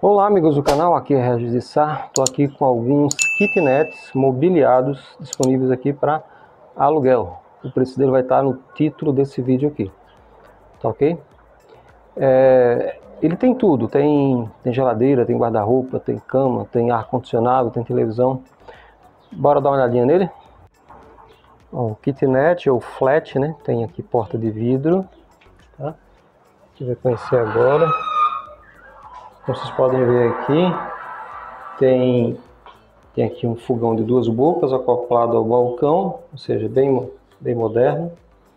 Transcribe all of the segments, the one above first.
Olá amigos do canal, aqui é Regis de Sá. Estou aqui com alguns kitnets mobiliados disponíveis aqui para aluguel. O preço dele vai estar no título desse vídeo aqui, tá ok? Ele tem tudo, tem geladeira, tem guarda-roupa, tem cama, tem ar-condicionado, tem televisão. Bora dar uma olhadinha nele? Ó, o kitnet ou flat, né? Tem aqui porta de vidro, tá? A gente vai conhecer agora. Como vocês podem ver aqui, tem aqui um fogão de 2 bocas acoplado ao balcão, ou seja, bem moderno.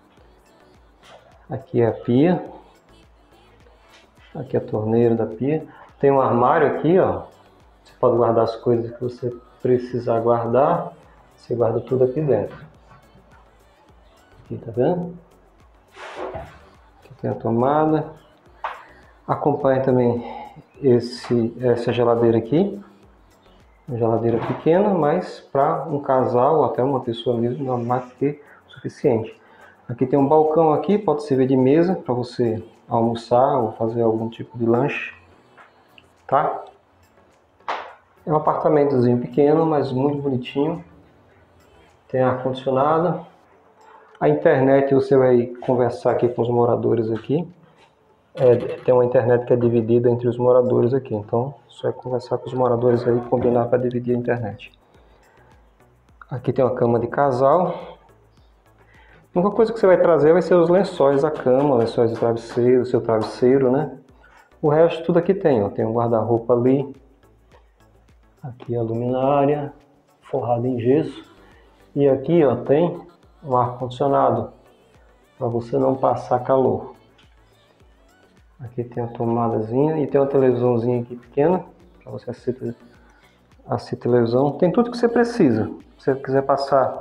Aqui é a pia, aqui é a torneira da pia. Tem um armário aqui, ó. Você pode guardar as coisas que você precisar guardar. Você guarda tudo aqui dentro. Aqui, tá vendo? Aqui tem a tomada. Acompanha também essa geladeira aqui. Uma geladeira pequena, mas para um casal ou até uma pessoa mesmo não é mais que suficiente. Aqui tem um balcão aqui, pode servir de mesa para você almoçar ou fazer algum tipo de lanche, tá? É um apartamentozinho pequeno, mas muito bonitinho. Tem ar-condicionado. A internet você vai conversar aqui com os moradores aqui. Tem uma internet que é dividida entre os moradores aqui, então você vai conversar com os moradores aí, combinar para dividir a internet. Aqui tem uma cama de casal. A única coisa que você vai trazer vai ser os lençóis da cama, lençóis de travesseiro, seu travesseiro, né? O resto tudo aqui tem, ó. Tem um guarda-roupa ali. Aqui a luminária, forrada em gesso. E aqui, ó, tem um ar-condicionado, para você não passar calor. Aqui tem a tomadazinha e tem uma televisãozinha aqui pequena, para você assistir televisão. Tem tudo que você precisa. Se você quiser passar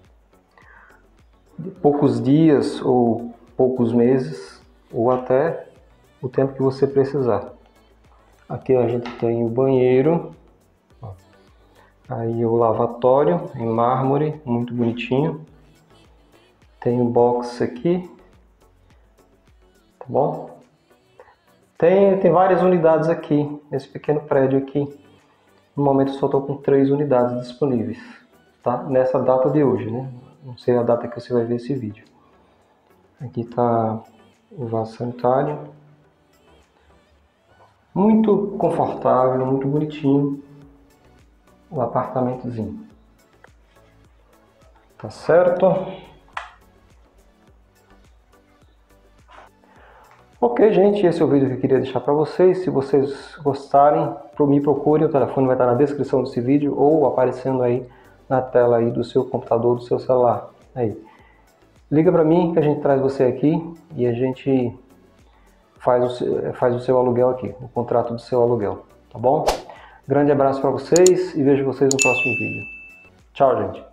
poucos dias ou poucos meses, ou até o tempo que você precisar. Aqui a gente tem o banheiro, aí o lavatório em mármore, muito bonitinho. Tem um box aqui, tá bom? Tem várias unidades aqui, nesse pequeno prédio aqui. No momento eu só estou com 3 unidades disponíveis, tá? Nessa data de hoje, né? Não sei a data que você vai ver esse vídeo. Aqui está o vaso sanitário. Muito confortável, muito bonitinho o apartamentozinho. Tá certo? Ok, gente, esse é o vídeo que eu queria deixar para vocês. Se vocês gostarem, me procurem, o telefone vai estar na descrição desse vídeo ou aparecendo aí na tela aí do seu computador, do seu celular. Aí. Liga para mim que a gente traz você aqui e a gente faz o seu aluguel aqui, o contrato do seu aluguel, tá bom? Grande abraço para vocês e vejo vocês no próximo vídeo. Tchau, gente!